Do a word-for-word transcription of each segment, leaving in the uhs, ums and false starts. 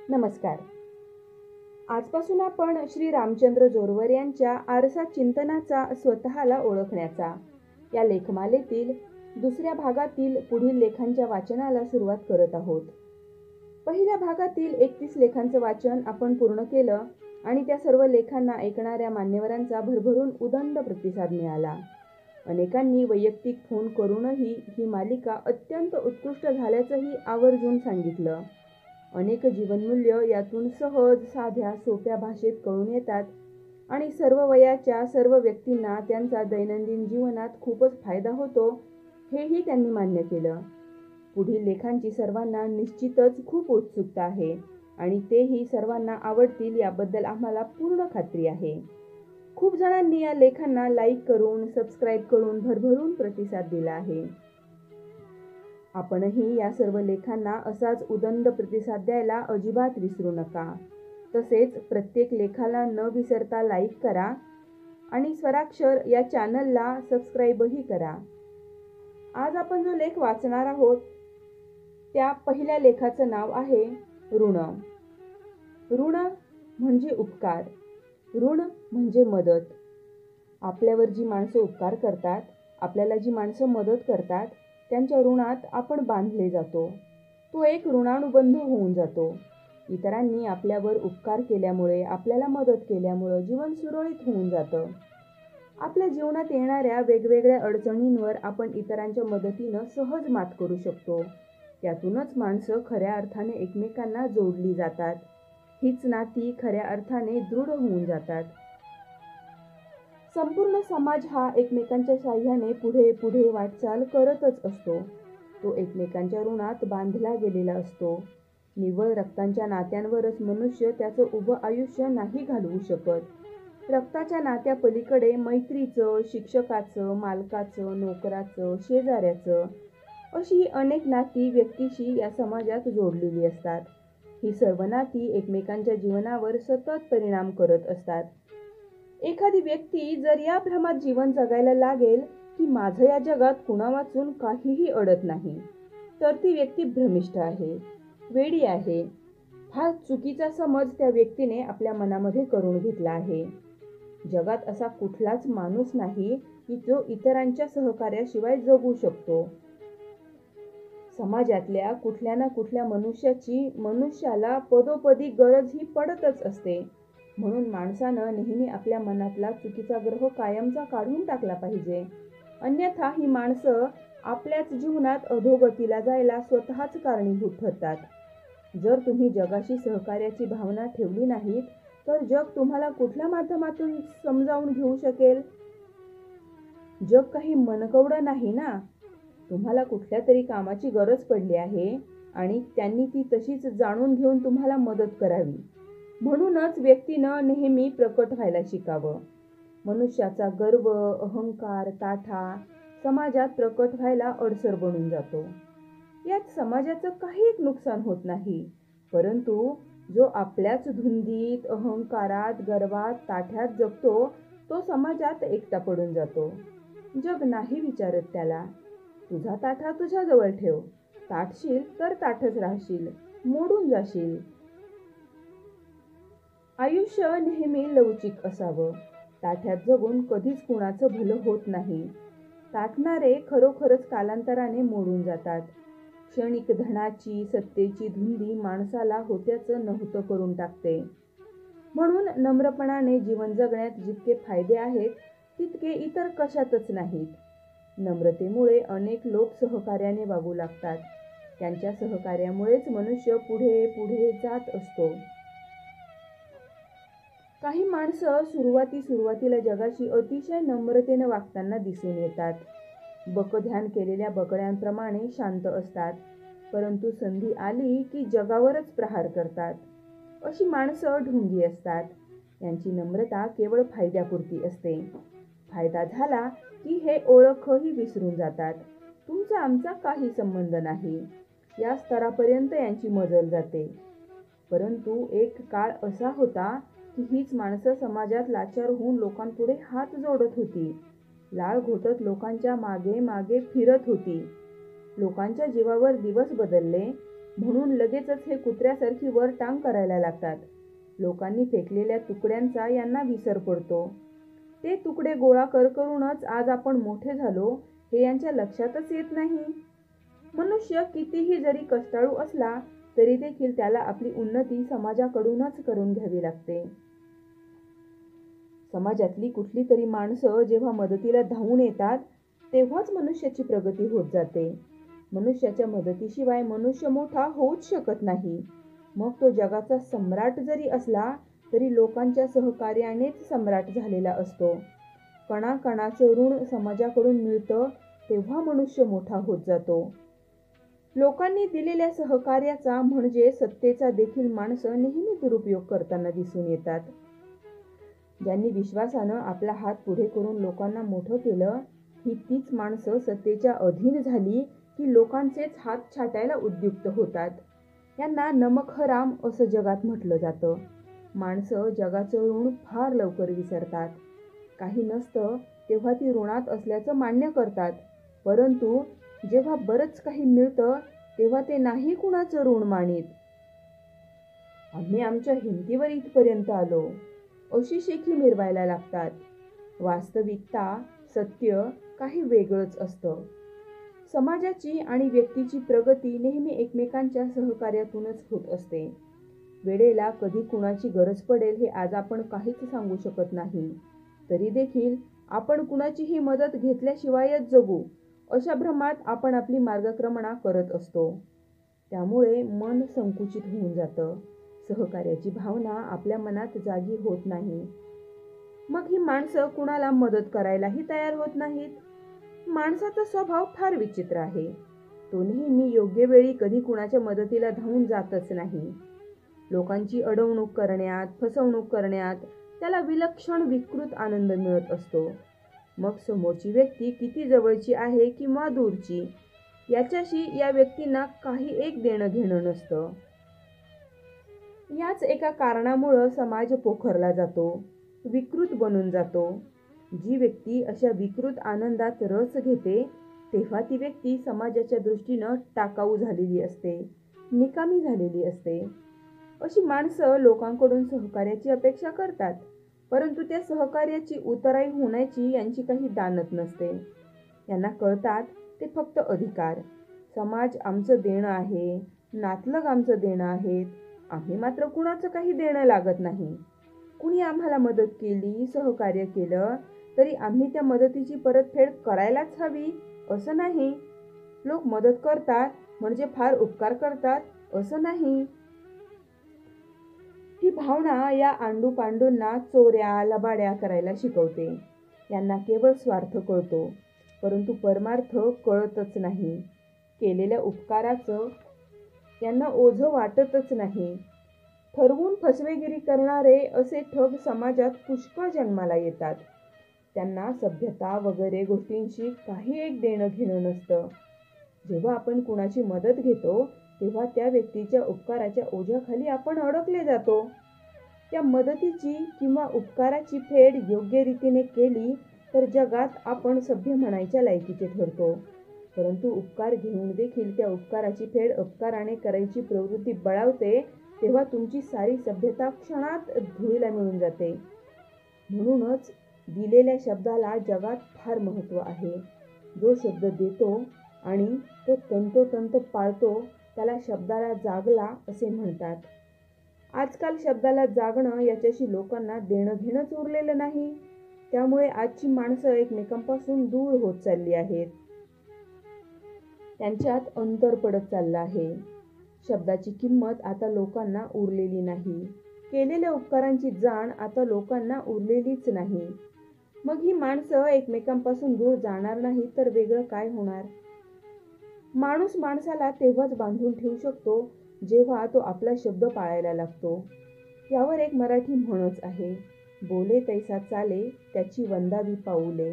नमस्कार. आजपासून आपण श्री रामचंद्र जोरवर यांच्या आरसा चिंतनाचा स्वतःला ओळखण्याचा या लेखमालेतील दुसऱ्या भागातील पुढील लेखांच्या वाचनाला सुरुवात करत आहोत. पहिल्या भागातील एकतीस लेखांचं वाचन आपण पूर्ण केलं आणि त्या सर्व लेखांना ऐकणाऱ्या मान्यवरांचा भरभरून उदंड प्रतिसाद मिळाला. अनेकांनी वैयक्तिक फोन करूनही ही मालिका अत्यंत उत्कृष्ट झाल्याचंही आवर्जून सांगितलं. अनेक जीवनमूल्य यातून सहज, साध्या, सोप्या भाषेत कळून येतात आणि सर्व वयाच्या सर्व व्यक्तींना त्यांचा दैनंदिन जीवनात खूपच फायदा होतो हेही त्यांनी मान्य केलं. पुढील लेखांची सर्वांना निश्चितच खूप उत्सुकता आहे आणि तेही सर्वांना आवडतील याबद्दल आम्हाला पूर्ण खात्री आहे. खूप जणांनी या लेखांना लाईक करून, सबस्क्राईब करून भरभरून प्रतिसाद दिला आहे. आपणही या सर्व लेखांना असाच उदंड प्रतिसाद द्यायला अजिबात विसरू नका. तसेच प्रत्येक लेखाला न विसरता लाईक करा आणि स्वराक्षर या चॅनलला सबस्क्राईबही करा. आज आपण जो लेख वाचणार आहोत त्या पहिल्या लेखाचं नाव आहे ऋण. ऋण म्हणजे उपकार, ऋण म्हणजे मदत. आपल्यावर जी माणसं उपकार करतात, आपल्याला जी माणसं मदत करतात त्यांच्या ऋणात आपण बांधले जातो. तो एक ऋणानुबंध होऊन जातो. इतरांनी आपल्यावर उपकार केल्यामुळे, आपल्याला मदत केल्यामुळे जीवन सुरळीत होऊन जातं. आपल्या जीवनात येणाऱ्या वेगवेगळ्या अडचणींवर आपण इतरांच्या मदतीनं सहज मात करू शकतो. त्यातूनच माणसं खऱ्या अर्थाने एकमेकांना जोडली जातात. हीच नाती खऱ्या अर्थाने दृढ होऊन जातात. संपूर्ण समाज हा एकमेकांच्या साह्याने पुढे पुढे वाटचाल करतच असतो. तो एकमेकांच्या ऋणात बांधला गेलेला असतो. निव्वळ रक्तांच्या नात्यांवरच मनुष्य त्याचं उभं आयुष्य नाही घालवू शकत. रक्ताच्या नात्या पलीकडे मैत्रीचं, शिक्षकाचं, मालकाचं, नोकराचं, शेजाऱ्याचं अशी अनेक नाती व्यक्तीशी या समाजात जोडलेली असतात. ही सर्व नाती एकमेकांच्या जीवनावर सतत परिणाम करत असतात. एखादी व्यक्ती जर या भ्रमात जीवन जगायला लागेल की माझं या जगात कुणावाचून काहीही अडत नाही, तर ती व्यक्ती भ्रमिष्ठ आहे, वेडी आहे. हा चुकीचा समज त्या व्यक्तीने आपल्या मनामध्ये करून घेतला आहे. जगात असा कुठलाच माणूस नाही की जो इतरांच्या सहकार्याशिवाय जगू शकतो. समाजातल्या कुठल्या ना कुठल्या मनुष्याची मनुष्याला पदोपदी गरज ही पडतच असते. म्हणून माणसानं नेहमी आपल्या मनातला चुकीचा ग्रह कायमचा काढून टाकला पाहिजे. अन्यथा ही माणसं आपल्याच जीवनात अधोगतीला जायला स्वतःच कारणीभूत ठरतात. जर तुम्ही जगाशी सहकार्याची भावना ठेवली नाहीत तर जग तुम्हाला कुठल्या माध्यमातून समजावून घेऊ शकेल? जग काही मनकवडं नाही ना. तुम्हाला कुठल्या तरी कामाची गरज पडली आहे आणि त्यांनी ती तशीच जाणून घेऊन तुम्हाला मदत करावी. म्हणूनच व्यक्तीनं नेहमी प्रकट व्हायला शिकावं. मनुष्याचा गर्व, अहंकार, ताठा समाजात प्रकट व्हायला अडसर बनून जातो. यात समाजाचं काही एक नुकसान होत नाही, परंतु जो आपल्याच धुंदीत, अहंकारात, गर्वात, ताठ्यात जगतो तो समाजात एकटा पडून जातो. जग नाही विचारत त्याला, तुझा ताठा तुझ्या जवळ ठेव, ताठशील तर ताठच राहशील, मोडून जाशील. आयुष्य नेहमी लवचिक असावं. ताठ्यात जगून कधीच कुणाचं भलं होत नाही. ताठणारे खरोखरच कालांतराने मोडून जातात. क्षणिक धनाची, सत्तेची धुंदी माणसाला होत्याचं नव्हतं करून टाकते. म्हणून नम्रपणाने जीवन जगण्यात जितके फायदे आहेत तितके इतर कशातच नाहीत. नम्रतेमुळे अनेक लोक सहकार्याने वागू लागतात. त्यांच्या सहकार्यामुळेच मनुष्य पुढे पुढे जात असतो. काही माणसं सुरुवाती सुरुवातीला जगाशी अतिशय नम्रतेने वागताना दिसून येतात. बकध्यान केलेल्या बकड्यांप्रमाणे शांत असतात, परंतु संधी आली की जगावरच प्रहार करतात. अशी माणसं ढोंगी असतात. यांची नम्रता केवळ फायद्यापुरती असते. फायदा झाला की हे ओळखही विसरून जातात. तुमचा आमचा काही संबंध नाही या स्तरापर्यंत यांची मजल जाते. परंतु एक काळ असा होता की हीच माणसं समाजात लाचार होऊन लोकांपुढे हात जोडत होती. लाळ घोटत लोकांच्या मागे मागे फिरत होती. लोकांच्या जीवावर दिवस बदलले म्हणून लगेचच हे कुत्र्यासारखी वर टांग करायला लागतात. लोकांनी फेकलेल्या तुकड्यांचा यांना विसर पडतो. ते तुकडे गोळा कर करूनच आज आपण मोठे झालो हे यांच्या लक्षातच येत नाही. मनुष्य कितीही जरी कष्टाळू असला तरी देखील त्याला आपली उन्नती समाजाकडूनच करून घ्यावी लागते. समाजातली कुठली तरी माणसं जेव्हा मदतीला धावून येतात तेव्हाच मनुष्याची प्रगती होत जाते. मनुष्याच्या मदतीशिवाय मनुष्य मोठा होऊच शकत नाही. मग तो जगाचा सम्राट जरी असला तरी लोकांच्या सहकार्यानेच सम्राट झालेला असतो. कणाकणाचं ऋण समाजाकडून मिळतं तेव्हा मनुष्य मोठा होत जातो. लोकांनी दिलेल्या सहकार्याचा म्हणजे सत्तेचा देखील माणसं नेहमी दुरुपयोग करताना दिसून येतात. ज्यांनी विश्वासानं आपला हात पुढे करून लोकांना मोठं केलं ही तीच माणसं सत्तेच्या अधीन झाली की लोकांचेच हात छाटायला उद्युक्त होतात. यांना नमक हराम असं जगात म्हटलं जातं. माणसं जगाचं ऋण फार लवकर विसरतात. काही नसतं तेव्हा ती ऋणात असल्याचं मान्य करतात, परंतु जेव्हा बरंच काही मिळतं तेव्हा ते नाही कुणाचं ऋण मानीत. आम्ही आमच्या हिमतीवर इथपर्यंत आलो अशी शेखी मिरवायला लागतात. वास्तविकता, सत्य काही वेगळंच असतं. समाजाची आणि व्यक्तीची प्रगती नेहमी एकमेकांच्या सहकार्यातूनच होत असते. वेळेला कधी कुणाची गरज पडेल हे आज आपण काहीच सांगू शकत नाही. तरी देखील आपण कुणाचीही मदत घेतल्याशिवायच जगू अशा भ्रमात आपण आपली मार्गक्रमणा करत असतो. त्यामुळे मन संकुचित होऊन जातं. सहकार्याची भावना आपल्या मनात जागी होत नाही. मग ही माणसं कुणाला मदत करायलाही तयार होत नाहीत. माणसाचा स्वभाव फार विचित्र आहे. तो नेहमी योग्य वेळी कधी कुणाच्या मदतीला धावून जातच नाही. लोकांची अडवणूक करण्यात, फसवणूक करण्यात त्याला विलक्षण विकृत आनंद मिळत असतो. मग समोरची व्यक्ती किती जवळची आहे किंवा दूरची याच्याशी या व्यक्तींना काही एक देणं घेणं नसतं. याच एका कारणामुळं समाज पोखरला जातो, विकृत बनून जातो. जी व्यक्ती अशा विकृत आनंदात रस घेते तेव्हा ती व्यक्ती समाजाच्या दृष्टीनं टाकाऊ झालेली असते, निकामी झालेली असते. अशी माणसं लोकांकडून सहकार्याची अपेक्षा करतात, परंतु त्या सहकार्याची उतराई होण्याची यांची काही दानत नसते. यांना कळतात ते फक्त अधिकार. समाज आमचं देणं आहे, नातलग आमचं देणं आहेत. आम्ही मात्र कुणाचं काही देणं लागत नाही. कुणी आम्हाला मदत केली, सहकार्य केलं तरी आम्ही त्या मदतीची परतफेड करायलाच हवी असं नाही. लोक मदत करतात म्हणजे फार उपकार करतात असं नाही. ही भावना या आंडू पांडूंना चोऱ्या लबाड्या करायला शिकवते. यांना केवळ स्वार्थ कळतो, परंतु परमार्थ कळतच नाही. केलेल्या उपकाराचं यांना ओझं वाटतच नाही. ठरवून फसवेगिरी करणारे असे ठग समाजात पुष्कळ जन्माला येतात. त्यांना सभ्यता वगैरे गोष्टींशी काही एक देणं घेणं नसतं. जेव्हा आपण कुणाची मदत घेतो तेव्हा त्या व्यक्तीच्या उपकाराच्या ओझ्याखाली आपण अडकले जातो. त्या मदतीची किंवा उपकाराची फेड योग्य रीतीने केली तर जगात आपण सभ्य म्हणायच्या लायकीचे ठरतो. परंतु उपकार घेऊन देखील त्या उपकाराची फेड उपकाराने करायची प्रवृत्ती बळावते तेव्हा तुमची सारी सभ्यता क्षणात धुळीला मिळून जाते. म्हणूनच दिलेल्या शब्दाला जगात फार महत्त्व आहे. जो शब्द देतो आणि तो तंतोतंत पाळतो त्याला शब्दाला जागला असे म्हणतात. आजकाल शब्दाला जागणं याच्याशी लोकांना देणं घेणंच उरलेलं नाही. त्यामुळे आजची माणसं एकमेकांपासून दूर होत चालली आहेत. त्यांच्यात अंतर पडत चाललं आहे. शब्दाची किंमत आता लोकांना उरलेली नाही. केलेल्या उपकारांची जाण आता लोकांना उरलेलीच नाही. मग ही माणसं एकमेकांपासून दूर जाणार नाही तर वेगळं काय होणार? माणूस माणसाला तेव्हाच बांधून ठेवू शकतो जेव्हा तो आपला शब्द पाळायला लागतो. यावर एक मराठी म्हणच आहे, बोले तैसा चाले त्याची वंदावी पाऊले.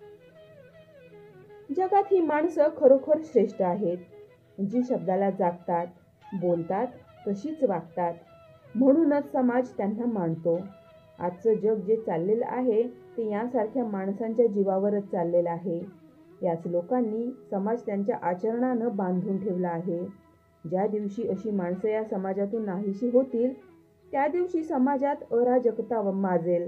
जगात ही माणसं खरोखर श्रेष्ठ आहेत, जी शब्दाला जागतात, बोलतात, तशीच वागतात. म्हणूनच समाज त्यांना मानतो. आजचं जग जे चाललेलं आहे ते यासारख्या माणसांच्या जीवावरच चाललेलं आहे. याच लोकांनी समाज त्यांच्या आचरणानं बांधून ठेवला आहे. ज्या दिवशी अशी माणसं या समाजातून नाहीशी होतील त्या दिवशी समाजात अराजकता माजेल.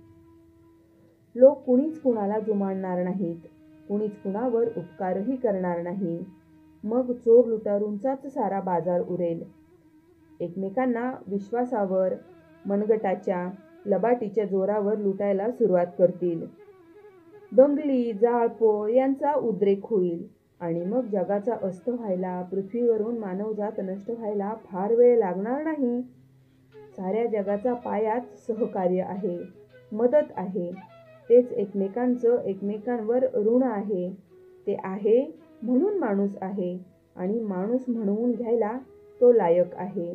लोक कुणीच कुणाला जुमानणार नाहीत, कुणीच कुणावर उपकारही करणार नाही. मग चोर लुटारूंचाच सारा बाजार उरेल. एकमेकांना विश्वासावर, मनगटाच्या, लबाटीच्या जोरावर लुटायला सुरुवात करतील. दंगली, जाळपोळ यांचा उद्रेक होईल आणि मग जगाचा अस्त व्हायला, पृथ्वीवरून मानवजात नष्ट व्हायला फार वेळ लागणार नाही. साऱ्या जगाचा पायाच सहकार्य आहे, मदत आहे. तेच एकमेकांचं एकमेकांवर ऋण आहे. ते आहे म्हणून माणूस आहे आणि माणूस म्हणवून घ्यायला तो लायक आहे.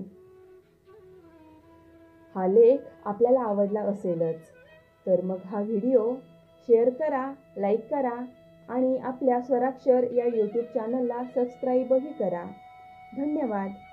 हा लेख आपल्याला आवडला असेलच तर मग हा व्हिडिओ शेअर करा, लाईक करा आणि आपल्या स्वराक्षर या यूट्यूब चॅनलला सबस्क्राईबही करा. धन्यवाद.